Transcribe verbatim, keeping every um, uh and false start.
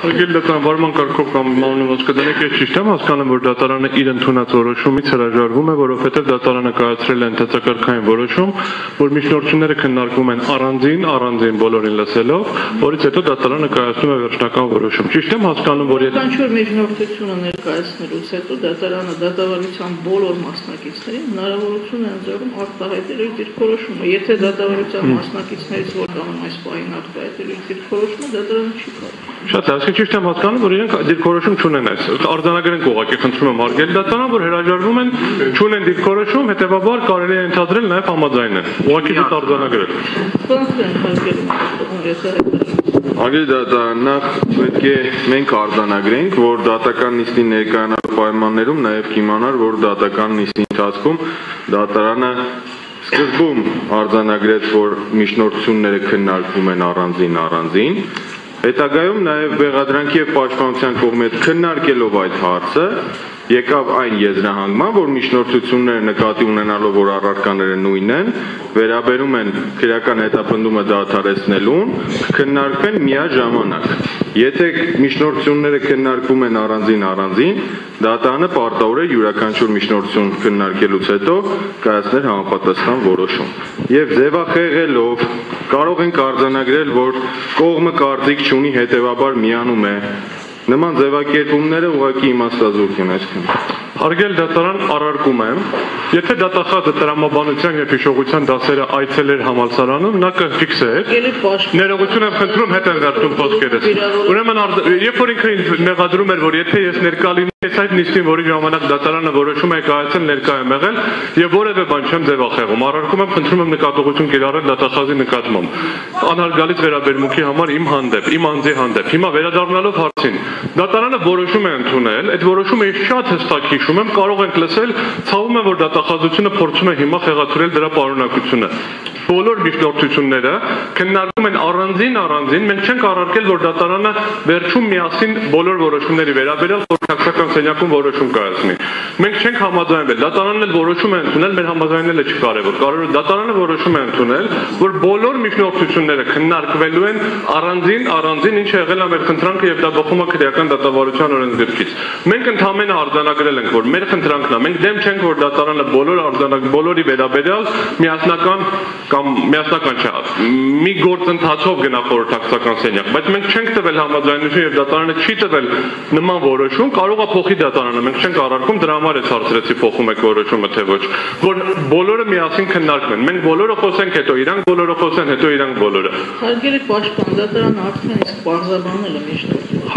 Արգել դատարան վարման կարգով կամ մանունոց կդնեք ես ճիշտ եմ հասկանում, որ դատարանը իր ընդունած որոշումից հրաժարվում է, որովհետև դատարանը կայացրել է ընդհանրակարգային որոշում, որ միջնորդությունները քննարկվում են առանձին, առանձին բոլորին լսելով, որից հետո դատարանը կայացնում է վերջնական որոշում։ Ճիշտ եմ հասկանում, որ յուրաքանչյուր միջնորդությունը ներկայացնելուց հետո դատարանը դատավարության բոլոր մասնակիցներին հնարավորություն է ընձեռում արտահայտել իր դիրքորոշումը։ Եթե դատավարության մասնակիցներից որ կան այս պահին արտահայտել իր դիրքորոշումը, դատարանը չի կարող։ Շատ այսինքն ճիշտ եմ հասկանում, որ իրենք դիրքորոշում չունեն այս։ Արձանագրենք ուղղակի խնդրում եմ հարգել դատարան, որ հրաժարվում են, չունեն դիրքորոշում, հետեւաբար կարելի է ենթադրել նաև համաձայնեն։ Ուղղակի դուք արձանագրել։ Արգել դատարան, նախ պետք է մենք արձանագրենք, որ դատական նիստի ներկայանալու պայմաններում նաև կիմանար, որ դատական նիստի ընթացքում դատարանը սկզբում արձանագրեց, որ միջնորդությունները քննարկվում են առանձին առանձին, հետագայում նաև Բեղադրանքի և Պաշտպանության կողմից քննարկելով այդ հարցը եկավ այն եզրահանգման, որ միջնորդությունները նկատի ունենալով, որ առարկաները նույնն են, վերաբերում են քրեական հետապնդումը դադարեցնելուն, քննարկվեն միաժամանակ։ Եթե միջնորդությունները քննարկվում են առանձին առանձին, դատարանը պարտավոր է յուրաքանչյուր միջնորդություն քննարկելուց հետո կայացնել համապատասխան որոշում։ Եվ ձևախեղելով կարող ենք արձանագրել, որ կողմը կարծիք չունի, հետևաբար միանում է։ Նման ձևակերպումները ուղղակի իմաստազուրկ են այսքան։ Արգել դատարան առարկում եմ, եթե դատախազը տրամաբանության և հիշողության դասերը այցելեր համալսարանում, նա կֆիքսեր, ներողություն եմ խնդրում, հետ են վերցնում խոսքերս։ Ուրեմն երբ որ ինքը մեղադրում էր, որ եթե ես ներկա լինեի այդ նիստին, որի ժամանակ դատարանը որոշում է կայացել, ներկա եմ եղել եւ որևէ բան չեմ ձևախեղում, առարկում եմ, խնդրում եմ նկատողություն կիրառել դատախազի նկատմամբ։ Անհարգալից վերաբերմունքի համար իմ հանդեպ, իմ անձի հանդեպ։ Հիմա վերադառնալով հարցին, դատարանը որոշում է ընդունել, այդ որոշումը ես շատ հստակ հիշում եմ, կարող ենք լսել, ցավում եմ, որ դատախազությունը փորձում է հիմա խեղաթյուրել դրա պարունակությունը։ Բոլոր միջնորդությունները քննարկում են առանձին առանձին, մենք չենք առարկել, որ դատարանը վերջում միասին բոլոր որոշումների վերաբերյալ խորհրդակցական սենյակում որոշում կայացնի։ Մենք չենք համաձայնվել, դատարանն էլ որոշում է ընդունել, մեր համաձայնելը չկարևոր, կարևոր դատարանը որոշում է ընդունել, որ բոլոր միջնորդությունները քննարկվելու են առանձին առանձին, ինչը եղել է մեր խնդրանքը եւ դա բխում է քրեական դատավարության օրենսգրքից։ Մենք ընդհանրապես արձանագրել ենք, որ մեր խնդրանքն է, մենք դեմ չենք, որ դատարանը բոլոր արձանագ բոլորի վերաբերյալ միասնական կամ միասնական չէ, մի գործընթացով գնա խորհրդակցական սենյակ, բայց մենք չենք տվել համաձայնություն եւ դատարանը չի տվել նման որոշում, կարող է փոխի դատարանը, մենք չենք առարկում, դրա համար է հարցրեցի փոխում եք որոշումը թե ոչ, որ բոլորը միասին քննարկվեն, մենք բոլորը խոսենք, հետո իրանք բոլորը խոսեն, հետո իրանք բոլորը։ Հարգելի պաշտպան, դատարանը արդեն իսկ պարզաբանել է միջնորդությունը։